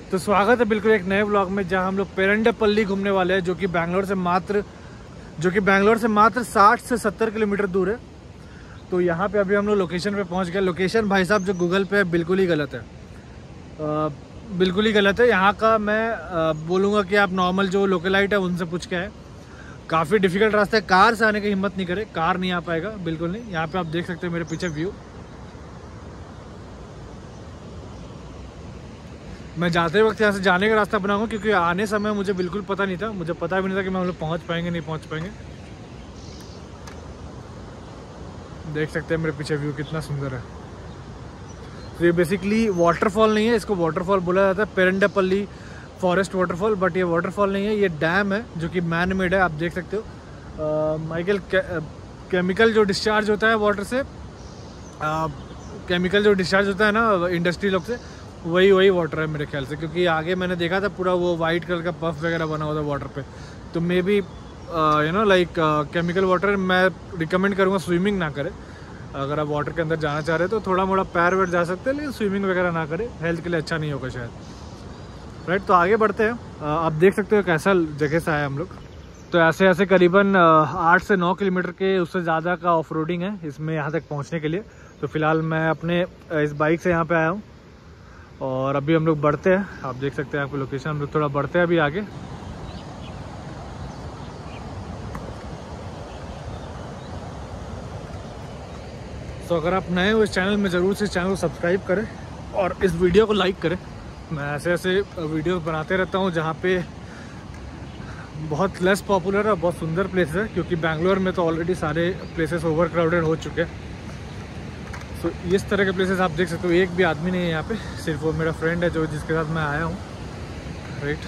तो स्वागत है बिल्कुल एक नए ब्लॉग में, जहां हम लोग पेरंडेपल्ली घूमने वाले हैं, जो कि बैंगलोर से मात्र 60 से 70 किलोमीटर दूर है। तो यहाँ पे अभी हम लोग लोकेशन पे पहुँच गए। लोकेशन भाई साहब जो गूगल पे है बिल्कुल ही गलत है, बिल्कुल ही गलत है। यहाँ का मैं बोलूँगा कि आप नॉर्मल जो लोकलाइट है उनसे पूछ के आए। काफ़ी डिफिकल्ट रास्ता है, कार से आने की हिम्मत नहीं करे, कार नहीं आ पाएगा, बिल्कुल नहीं। यहाँ पे आप देख सकते हो मेरे पीछे व्यू। मैं जाते वक्त यहाँ से जाने का रास्ता बनाऊंगा, क्योंकि आने समय मुझे बिल्कुल पता नहीं था, मुझे पता भी नहीं था कि मैं हम लोग पहुँच पाएंगे नहीं पहुँच पाएंगे। देख सकते हैं मेरे पीछे व्यू कितना सुंदर है। तो ये बेसिकली वाटरफॉल नहीं है, इसको वाटरफॉल बोला जाता है, पेरंडेपल्ली फॉरेस्ट वाटरफॉल। बट ये वाटरफॉल नहीं है, ये डैम है जो कि मैन मेड है। आप देख सकते हो माइकल केमिकल जो डिस्चार्ज होता है वाटर से, केमिकल जो डिस्चार्ज होता है ना इंडस्ट्री लोग से, वही वाटर है मेरे ख्याल से। क्योंकि आगे मैंने देखा था पूरा वो वाइट कलर का पफ वगैरह बना हुआ था वाटर पे। तो maybe like chemical water. मैं रिकमेंड करूँगा स्विमिंग ना करें। अगर आप वाटर के अंदर जाना चाह रहे हो तो थोड़ा मोड़ा पैर वैर जा सकते हैं, लेकिन स्विमिंग वगैरह ना करें, हेल्थ के लिए अच्छा नहीं होगा शायद। राइट, तो आगे बढ़ते हैं। आप देख सकते हो कैसा जगह से आए हम लोग। तो ऐसे करीबन 8 से 9 किलोमीटर के उससे ज़्यादा का ऑफ रोडिंग है इसमें यहाँ तक पहुँचने के लिए। तो फिलहाल मैं अपने इस बाइक से यहाँ पे आया हूँ और अभी हम लोग बढ़ते हैं। आप देख सकते हैं आपको लोकेशन। हम लोग थोड़ा बढ़ते हैं अभी आगे। तो अगर आप नए हो इस चैनल में, ज़रूर से इस चैनल को सब्सक्राइब करें और इस वीडियो को लाइक करें। मैं ऐसे वीडियो बनाते रहता हूँ जहाँ पे बहुत लेस पॉपुलर और बहुत सुंदर प्लेस है, क्योंकि बैंगलोर में तो ऑलरेडी सारे प्लेसेस ओवर क्राउडेड हो चुके हैं। तो इस तरह के प्लेसेस आप देख सकते हो। एक भी आदमी नहीं है यहाँ पे, सिर्फ वो मेरा फ्रेंड है जो जिसके साथ मैं आया हूँ। राइट,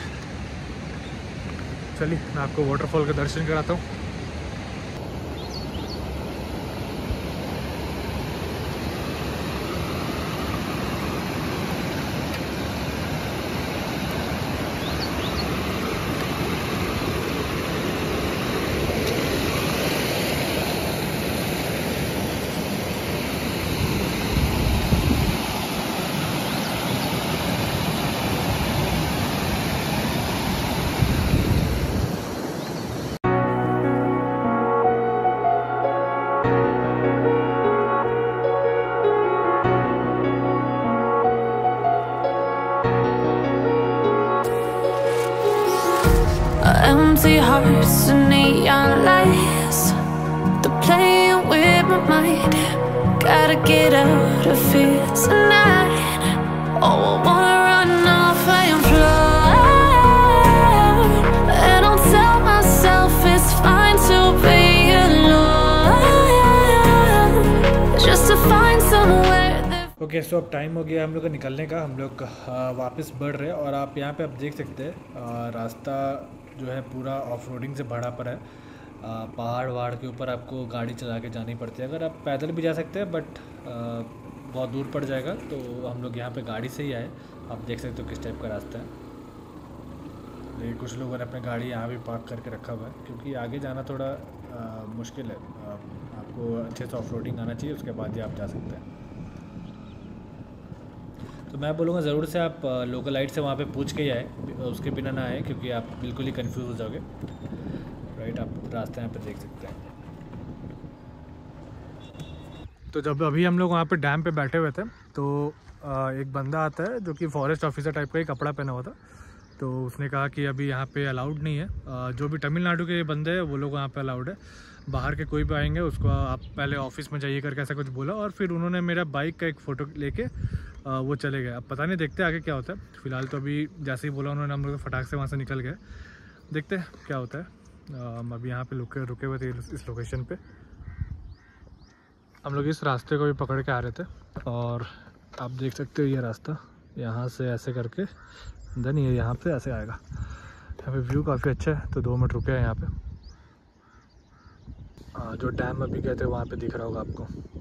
चलिए मैं आपको वाटरफॉल का दर्शन कराता हूँ। Empty hearts and neon lights, they're playing with my mind. Gotta get out of here tonight. Oh, I wanna run off and fly, and I'll tell myself it's fine to be alone, just to find somewhere that... okay, so अब time हो गया हम लोग का निकलने का। हम लोग वापस बढ़ रहे हैं और आप यहाँ पे आप देख सकते हैं रास्ता जो है पूरा ऑफ रोडिंग से भरा पर है। पहाड़ वहाड़ के ऊपर आपको गाड़ी चला के जानी पड़ती है। अगर आप पैदल भी जा सकते हैं, बट बहुत दूर पड़ जाएगा। तो हम लोग यहाँ पे गाड़ी से ही आए। आप देख सकते हो किस टाइप का रास्ता है। लेकिन कुछ लोगों ने अपनी गाड़ी यहाँ भी पार्क करके रखा हुआ है, क्योंकि आगे जाना थोड़ा मुश्किल है। आपको अच्छे से ऑफ रोडिंग आना चाहिए, उसके बाद ही आप जा सकते हैं। तो मैं बोलूँगा ज़रूर से आप लोकल लाइट से वहाँ पे पूछ के ही आए, उसके बिना ना आए, क्योंकि आप बिल्कुल ही कंफ्यूज हो जाओगे। राइट, आप रास्ते यहाँ पे देख सकते हैं। तो जब अभी हम लोग वहाँ पे डैम पे बैठे हुए थे, तो एक बंदा आता है जो कि फॉरेस्ट ऑफिसर टाइप का ही कपड़ा पहना हुआ था। तो उसने कहा कि अभी यहाँ पे अलाउड नहीं है, जो भी तमिलनाडु के बंदे हैं वो लोग वहाँ पे अलाउड है। बाहर के कोई भी आएंगे उसको आप पहले ऑफिस में जाइए करके ऐसा कुछ बोला। और फिर उन्होंने मेरा बाइक का एक फ़ोटो लेके वो चले गए। अब पता नहीं, देखते आगे क्या होता है। फिलहाल तो अभी जैसे ही बोला उन्होंने, हम लोग फटाक से वहाँ से निकल गए। देखते हैं क्या होता है। हम अभी यहाँ पे रुके हुए थे इस लोकेशन पे। हम लोग इस रास्ते को भी पकड़ के आ रहे थे और आप देख सकते हो ये रास्ता यहाँ से ऐसे करके देन ये यहाँ पे ऐसे आएगा। यहाँ पे व्यू काफ़ी अच्छा है। तो 2 मिनट रुके हैं यहाँ पे। जो डैम अभी गए थे वहाँ पे दिख रहा होगा आपको।